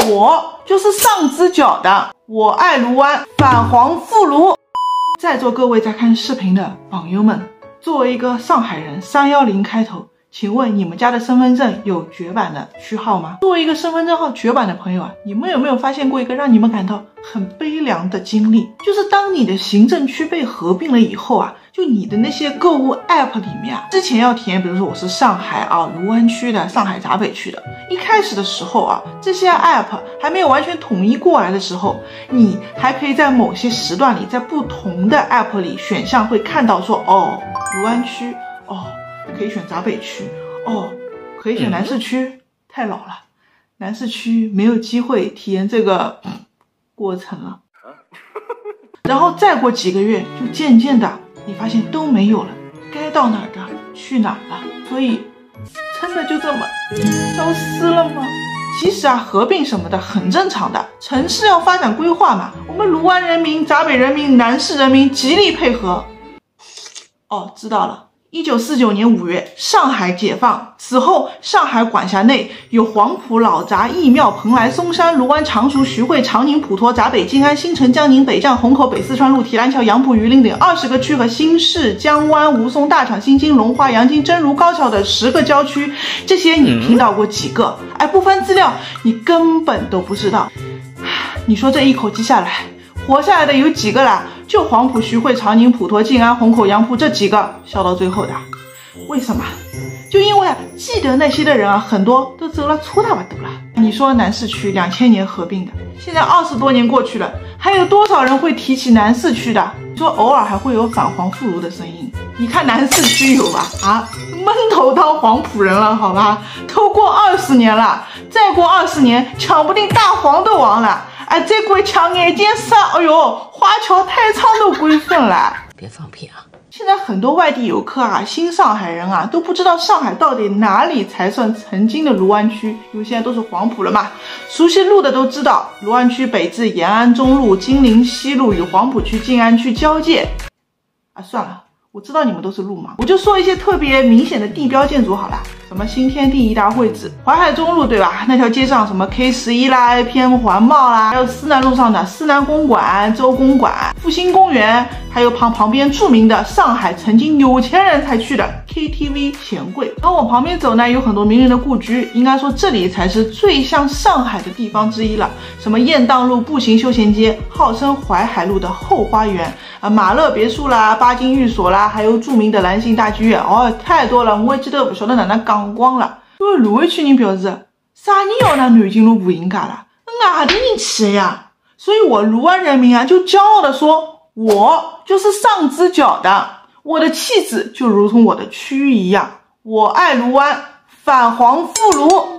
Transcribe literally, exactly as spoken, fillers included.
我就是上只脚的，我爱卢湾，反黄复卢。在座各位在看视频的榜友们，作为一个上海人，三一零开头，请问你们家的身份证有绝版的区号吗？作为一个身份证号绝版的朋友啊，你们有没有发现过一个让你们感到很悲凉的经历？就是当你的行政区被合并了以后啊，就你的那些购物 app 里面啊，之前要体验，比如说我是上海啊卢湾区的，上海闸北区的，一开始的时候啊，这些 app 还没有完全统一过来的时候，你还可以在某些时段里，在不同的 app 里选项会看到说，哦卢湾区，哦可以选闸北区，哦可以选南市区，嗯、太老了，南市区没有机会体验这个、嗯、过程了。然后再过几个月，就渐渐的你发现都没有了，该到哪儿的去哪儿了，所以真的就这么消失了吗？其实啊，合并什么的很正常的，城市要发展规划嘛，我们卢湾人民、闸北人民、南市人民极力配合。哦，知道了。一九四九年五月，上海解放。此后，上海管辖内有黄埔、老闸、义庙、蓬莱、松山、卢湾、常熟、徐汇、长宁、普陀、闸北、静安、新城、江宁、北站、虹口、北四川路、提篮桥、杨浦、榆林等二十个区和新市、江湾、吴淞、大厂、新津、龙华、阳金、真如、高桥等十个郊区。这些你听到过几个？哎，不翻资料，你根本都不知道。你说这一口气下来，活下来的有几个啦？就黄埔、徐汇、长宁、普陀、静安、虹口、杨浦这几个笑到最后的。为什么？就因为啊，记得那些的人啊，很多都走了粗大把多了。你说南市区两千年合并的，现在二十多年过去了，还有多少人会提起南市区的？你说偶尔还会有反黄复卢的声音，你看南市区有吧？啊，闷头当黄埔人了，好吧？都过二十年了，再过二十年，抢不定大黄都亡了。哎，再过抢眼睛杀，哎呦，华侨太仓都归顺了。 别放屁啊！ 现在很多外地游客啊，新上海人啊，都不知道上海到底哪里才算曾经的卢湾区，因为现在都是黄埔了嘛。熟悉路的都知道，卢湾区北至延安中路、金陵西路，与黄埔区、静安区交界。啊，算了，我知道你们都是路盲，我就说一些特别明显的地标建筑好了。什么新天地一大会址，淮海中路对吧？那条街上什么 K 十一 啦、A P M 环贸啦，还有思南路上的思南公馆、周公馆、复兴公园，还有旁旁边著名的上海曾经有钱人才去的 K T V 钱柜。然后往旁边走呢，有很多名人的故居，应该说这里才是最像上海的地方之一了。什么雁荡路步行休闲街，号称淮海路的后花园啊，马乐别墅啦、巴金寓所啦，还有著名的兰心大剧院，哦，太多了，我记得不晓得哪能讲光了。因为卢湾区人表示，啥人要拿南京路步行街了？外地人去的呀。所以我卢湾人民啊，就骄傲的说，我就是上只脚的，我的气质就如同我的区域一样，我爱卢湾，反黄复卢。